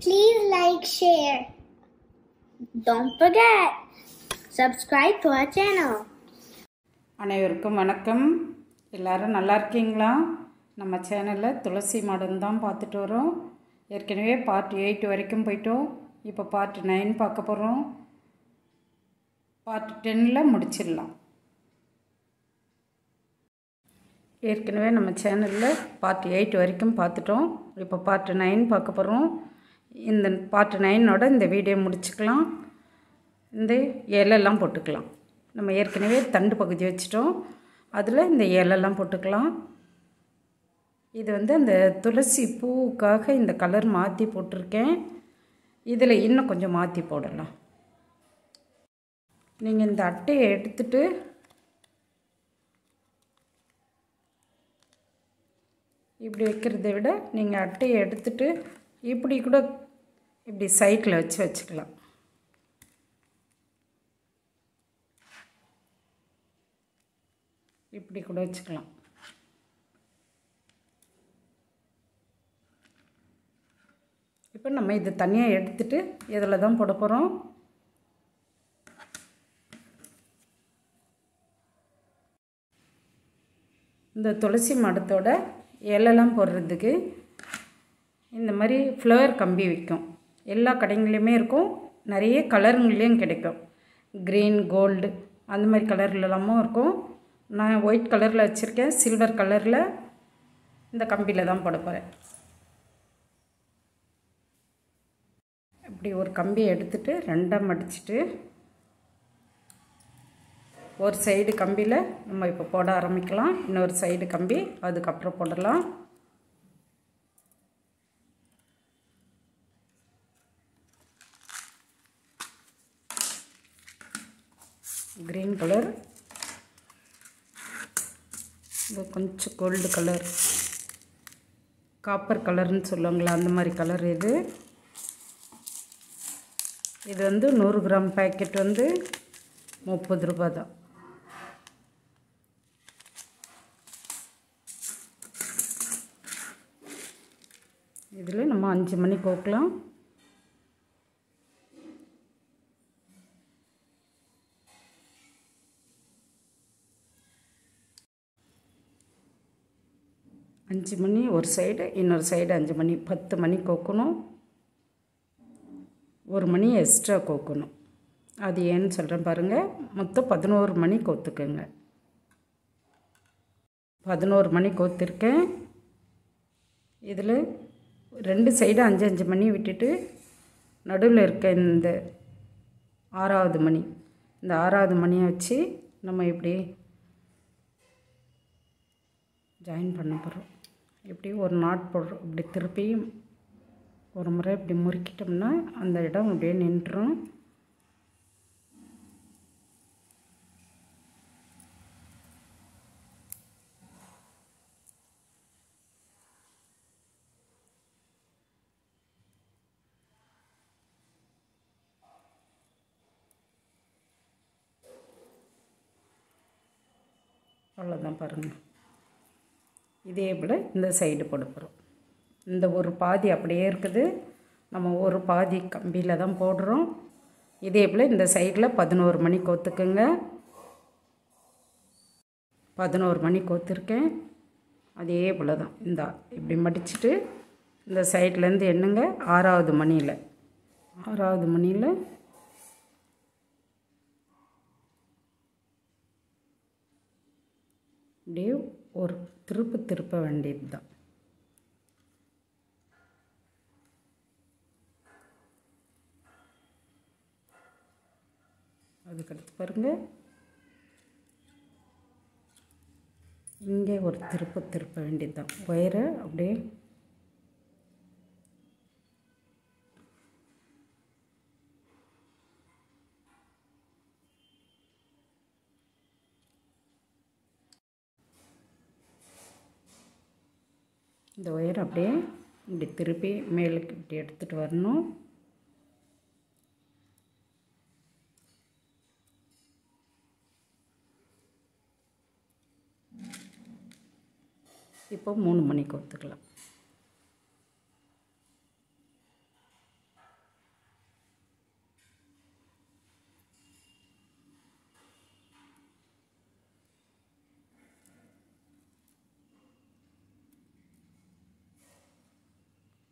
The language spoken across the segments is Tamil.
Please like, share. Don't forget, subscribe to our channel. அனைவருக்கும் வணக்கம். எல்லாரும் நல்லா இருக்கீங்களா? நம்ம சேனலில் துளசி மாடன் தான் பார்த்துட்டு வரோம். ஏற்கனவே பார்ட் 8 வரைக்கும் போயிட்டோம். இப்போ பார்ட் 9 பார்க்க போகிறோம். பார்ட் 10ல் முடிச்சிடலாம். ஏற்கனவே நம்ம சேனலில் பார்ட் 8 வரைக்கும் பார்த்துட்டோம். இப்போ பார்ட் 9 பார்க்க போகிறோம். இந்த பார்ட் 9ஓட இந்த வீடியோ முடிச்சுக்கலாம். இந்த இலெல்லாம் போட்டுக்கலாம். நம்ம ஏற்கனவே தண்டு பகுதி வச்சிட்டோம். அதில் இந்த இலெல்லாம் போட்டுக்கலாம். இது அந்த துளசி பூவுக்காக இந்த கலர் மாற்றி போட்டிருக்கேன். இதில் இன்னும் கொஞ்சம் மாற்றி போடலாம். நீங்கள் இந்த அட்டையை எடுத்துட்டு இப்படி வைக்கிறத விட நீங்கள் அட்டையை எடுத்துட்டு இப்படி கூட இப்படி சைடில் வச்சுக்கலாம். இப்படி கூட வச்சுக்கலாம். இப்போ நம்ம இது தனியாக எடுத்துட்டு இதில் தான் போட போகிறோம். இந்த துளசி மடத்தோட இலெல்லாம் போடுறதுக்கு இந்த மாதிரி ஃப்ளவர் கம்பி விற்கும். எல்லா கடைங்களையுமே இருக்கும். நிறைய கலருங்களையும் கிடைக்கும். க்ரீன், கோல்டு அந்த மாதிரி கலர்லலாமும் இருக்கும். நான் ஒயிட் கலரில் வச்சுருக்கேன். சில்வர் கலரில் இந்த கம்பியில் தான் போட போகிறேன். இப்படி ஒரு கம்பியை எடுத்துகிட்டு ரெண்டாக மடிச்சுட்டு ஒரு சைடு கம்பியில் நம்ம இப்போ போட ஆரம்பிக்கலாம். இன்னொரு சைடு கம்பி அதுக்கப்புறம் போடலாம். க்ரீன் கலர், இது கொஞ்சம் கோல்டு கலர், காப்பர் கலர்னு சொல்லுவாங்களா அந்த மாதிரி கலர். இது 100 கிராம் பேக்கெட் 30 ரூபா தான். இதில் நம்ம 5 மணி கோக்கலாம். அஞ்சு மணி ஒரு சைடு, இன்னொரு சைடு 5 மணி, 10 மணி கோக்கணும். 1 மணி எக்ஸ்ட்ரா கோக்கணும். அது ஏன்னு சொல்கிறேன் பாருங்கள். மொத்தம் 11 மணி கோத்துக்குங்க. 11 மணி கோத்துருக்கேன். இதில் 2 சைடு 5 மணி விட்டுட்டு நடுவில் இருக்க இந்த 6வது மணி, இந்த 6வது மணியை வச்சு நம்ம இப்படி ஜாயின் பண்ண போகிறோம். இப்படி ஒரு நாட் போடுறோம். இப்படி திருப்பி ஒரு முறை இப்படி முறுக்கிட்டோம்னா அந்த இடம் அப்படியே நின்றுடும். அவ்வளோதான் பாருங்கள். இதே போல் இந்த சைடு போட போகிறோம். இந்த ஒரு பாதி அப்படியே இருக்குது. நம்ம ஒரு பாதி கம்பியில் தான் போடுறோம். இதே போல் இந்த சைடில் 11 மணி கோத்துக்குங்க. 11 மணி கோத்துருக்கேன். அதே போல் தான் இந்த இப்படி மடிச்சுட்டு இந்த சைட்லேருந்து எண்ணுங்க. 6வது மணியில், 6வது மணியில் இப்படியே ஒரு திருப்ப வேண்டியது தான். அதுக்கடுத்து பாருங்கள், இங்கே ஒரு திருப்ப வேண்டியது தான். ஒயரை அப்படியே இந்த ஒயர் அப்படியே இப்படி திருப்பி மேலுக்கு இப்படி எடுத்துகிட்டு வரணும். இப்போ 3 மணிக்கு ஒத்துக்கலாம்.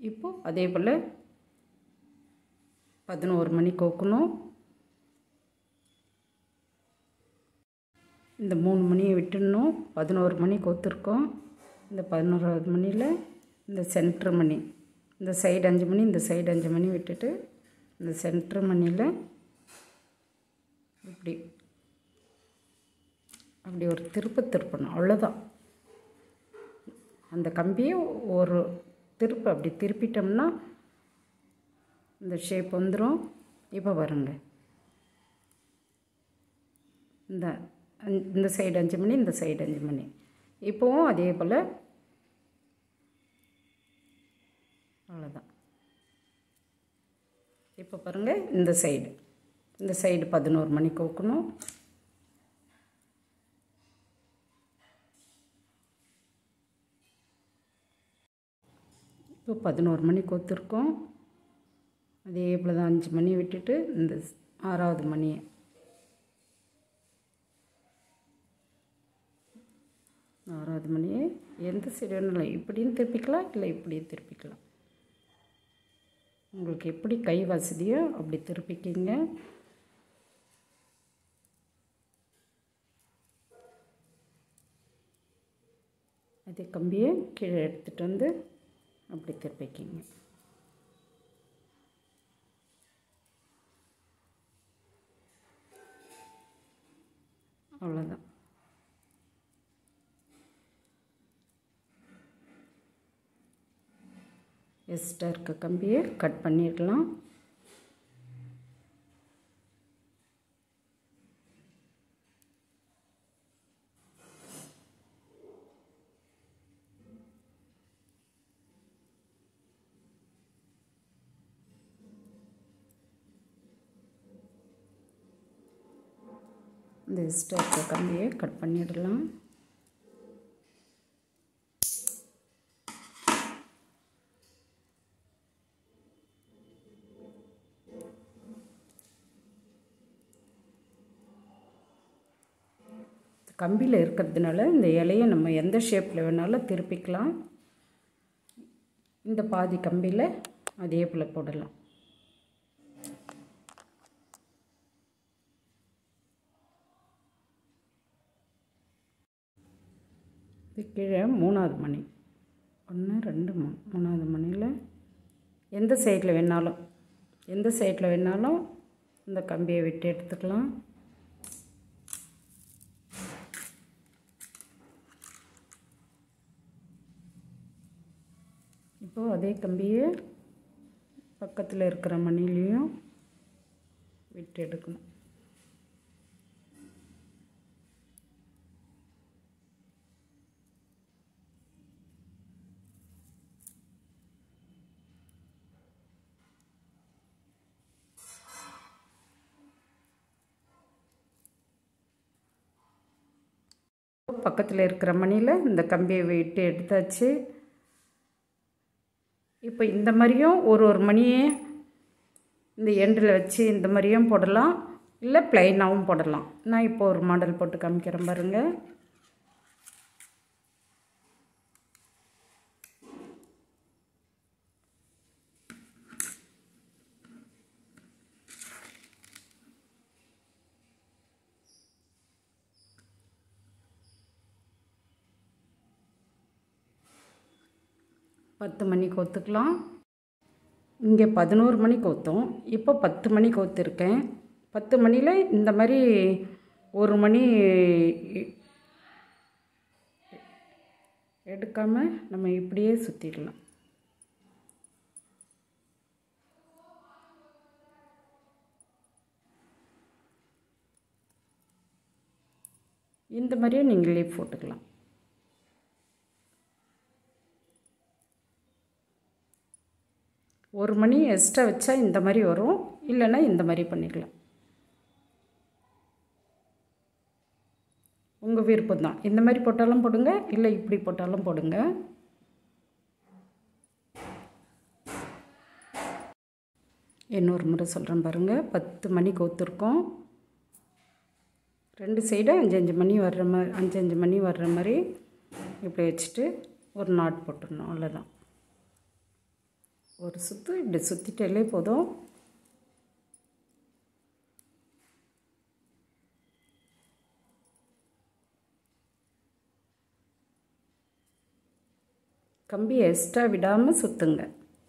இப்போது அதே போல் 11 மணி கோக்கணும். இந்த 3 மணியை விட்டுடணும். 11 மணி கோத்துருக்கோம். இந்த 11வது மணியில் இந்த சென்ட்ரு மணி, இந்த சைடு 5 மணி, இந்த சைடு 5 மணி விட்டுட்டு இந்த சென்ட்ரு மணியில் அப்படி ஒரு திருப்பணும். அவ்வளோதான். அந்த கம்பியை ஒரு திருப்பு அப்படி திருப்பிட்டோம்னா இந்த ஷேப் வந்துடும். இப்போ பாருங்க, இந்த சைடு 5 மணி, இந்த சைடு 5 மணி. இப்போவும் அதே போல் அவ்வளோதான். இப்போ பாருங்கள், இந்த சைடு 11 மணி கோக்கணும். இப்போ 11 மணி கோத்துருக்கோம். அதே போல் தான் 5 மணி விட்டுட்டு இந்த 6வது மணியை எந்த சைடு வேணாலும் இப்படியும் திருப்பிக்கலாம், இல்லை இப்படியும் திருப்பிக்கலாம். உங்களுக்கு எப்படி கை வசதியோ அப்படி திருப்பிக்கிங்க. அதே கம்பியை கீழே எடுத்துகிட்டு வந்து அப்படி திருப்பிக்கிங்க. அவ்வளோதான். எக்ஸ்ட்ரா இருக்க கம்பியை கட் பண்ணிடலாம். இந்த எக்ஸ்ட்ரா இருக்க கம்பியை கட் பண்ணிடலாம். கம்பியில் இருக்கிறதுனால இந்த இலையை நம்ம எந்த ஷேப்பில் வேணாலும் திருப்பிக்கலாம். இந்த பாதி கம்பியில் அதே போல் போடலாம். இது கீழே 3வது மணி, 1 2 3, 3வது மணியில் எந்த சைடில் வேணாலும் இந்த கம்பியை விட்டு எடுத்துக்கலாம். இப்போது அதே கம்பியை பக்கத்தில் இருக்கிற மணிலையும் விட்டு எடுக்கணும். பக்கத்தில் இருக்கிற மணியில் இந்த கம்பியை விட்டு எடுத்தாச்சு. இப்போ இந்த மாதிரியும் ஒரு மணியை இந்த எண்டில் வச்சு இந்த மாதிரியும் போடலாம், இல்லை ப்ளைனாகவும் போடலாம். நான் இப்போ ஒரு மாடல் போட்டு காமிக்கிறேன் பாருங்கள். பத்து மணி கோத்துக்கலாம். இங்கே 11 மணி கோத்தோம், இப்போ 10 மணி கோத்துருக்கேன். 10 மணியில் இந்த மாதிரி ஒரு மணி எடுக்காமல் நம்ம இப்படியே சுற்றிடலாம். இந்த மாதிரியே நீங்கள் லீஃப் போட்டுக்கலாம். ஒரு மணி எக்ஸ்ட்ரா வச்சா இந்த மாதிரி வரும், இல்லைன்னா இந்த மாதிரி பண்ணிக்கலாம். உங்கள் விருப்பம் தான். இந்த மாதிரி போட்டாலும் போடுங்க, இல்லை இப்படி போட்டாலும் போடுங்க. இன்னொரு முறை சொல்கிறேன் பாருங்கள். 10 மணி கோத்துருக்கோம். 2 சைடும் 5 மணி வர்ற மாதிரி 5 மணி வர்ற மாதிரி இப்படி வச்சுட்டு ஒரு நாட் போட்டுடணும். அவ்வளோதான். ஒரு சுற்று இப்படி சுற்றிட்டாலே போதும். கம்பி எக்ஸ்ட்ரா விடாமல் சுற்றுங்க.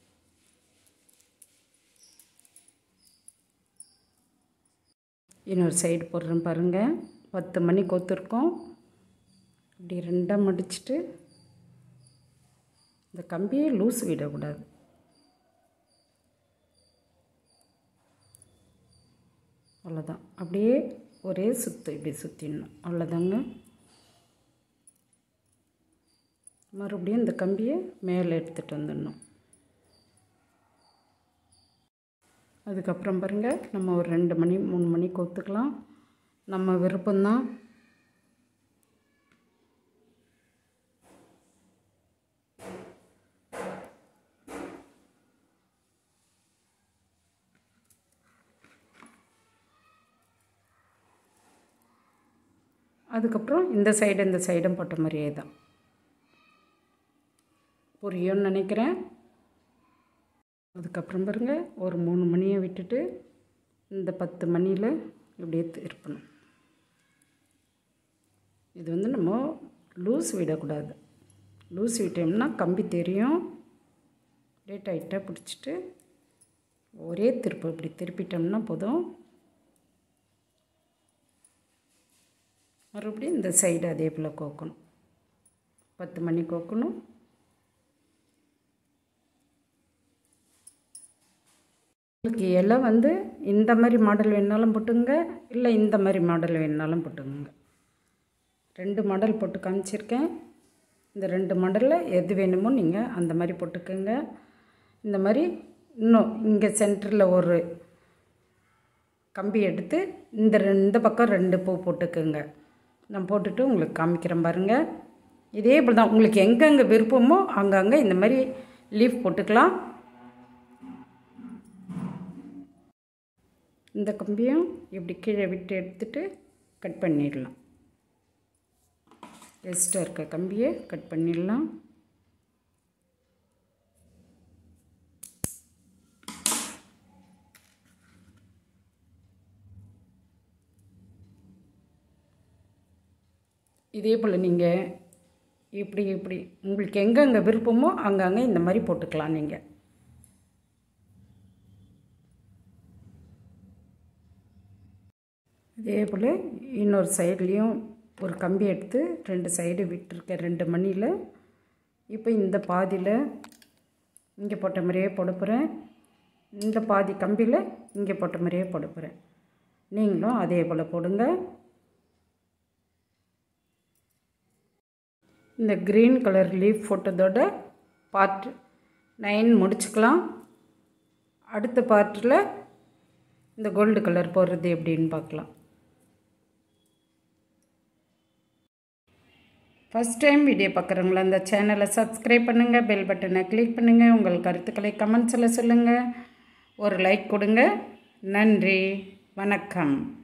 இன்னொரு சைடு போடுறேன் பாருங்கள். 10 மணி கோத்துருக்கோம். இப்படி 2 மடிச்சுட்டு இந்த கம்பியை லூஸ் விடக்கூடாது. அவ்வளோதான். அப்படியே ஒரே சுற்று இப்படி சுற்றிடணும். அவ்வளோதாங்க. மறுபடியும் இந்த கம்பியை மேலே எடுத்துகிட்டு வந்துடணும். அதுக்கப்புறம் பாருங்கள், நம்ம ஒரு 2 மணி 3 மணி கோத்துக்கலாம். நம்ம விருப்பம்தான். அதுக்கப்புறம் இந்த சைடும் போட்ட மாதிரியே தான். புரியும்னு நினைக்கிறேன். அதுக்கப்புறம் பாருங்கள், ஒரு 3 மணியை விட்டுட்டு இந்த 10 மணியில் இப்படியே திருப்பணும். இது வந்து நம்ம லூஸ் விடக்கூடாது. லூஸ் விட்டோம்னா கம்பி தெரியும். அப்படியே டைட்டாக பிடிச்சிட்டு ஒரே திருப்பு இப்படி திருப்பிட்டோம்னா போதும். மறுபடியும் இந்த சைடு அதே போல் கோக்கணும். 10 மணி கோக்கணும். உங்களுக்கு இலை வந்து இந்த மாதிரி மாடல் வேணாலும் போட்டுங்க, இல்லை இந்த மாதிரி மாடல் வேணாலும் போட்டுங்க. 2 மாடல் போட்டு காமிச்சிருக்கேன். இந்த 2 மாடலில் எது வேணுமோ நீங்கள் அந்த மாதிரி போட்டுக்கோங்க. இந்த மாதிரி இன்னும் இங்கே சென்டரில் ஒரு கம்பி எடுத்து இந்த பக்கம் 2 பூ போட்டுக்கோங்க. நான் போட்டுட்டு உங்களுக்கு காமிக்கிறேன் பாருங்கள். இதே போல் தான் உங்களுக்கு எங்கெங்கே விருப்பமோ அங்கங்கே இந்த மாதிரி லீஃப் போட்டுக்கலாம். இந்த கம்பியும் இப்படி கீழே விட்டு எடுத்துட்டு கட் பண்ணிடலாம். எக்ஸ்ட்ரா இருக்க கம்பியை கட் பண்ணிடலாம். இதே போல் நீங்கள் இப்படி உங்களுக்கு எங்கெங்கே விருப்பமோ அங்கங்கே இந்த மாதிரி போட்டுக்கலாம். நீங்கள் இதே போல் இன்னொரு சைட்லேயும் ஒரு கம்பி எடுத்து 2 சைடு விட்டுருக்கேன் 2 மணியில். இப்போ இந்த பாதியில் இங்கே போட்ட மாதிரியே போட போகிறேன். இந்த பாதி கம்பியில் இங்கே போட்ட மாதிரியே போட போகிறேன். நீங்களும் அதே போல் போடுங்க. இந்த க்ரீன் கலர் லீஃப் போட்டதோட பார்ட் 9 முடிச்சுக்கலாம். அடுத்த பார்ட்டில் இந்த கோல்டு கலர் போடுறது எப்படின்னு பார்க்கலாம். ஃபஸ்ட் டைம் வீடியோ பார்க்குறவங்களா இந்த சேனலை சப்ஸ்கிரைப் பண்ணுங்கள், பெல் பட்டனை கிளிக் பண்ணுங்கள், உங்கள் கருத்துக்களை கமெண்ட்ஸில் சொல்லுங்கள், ஒரு லைக் கொடுங்க. நன்றி, வணக்கம்.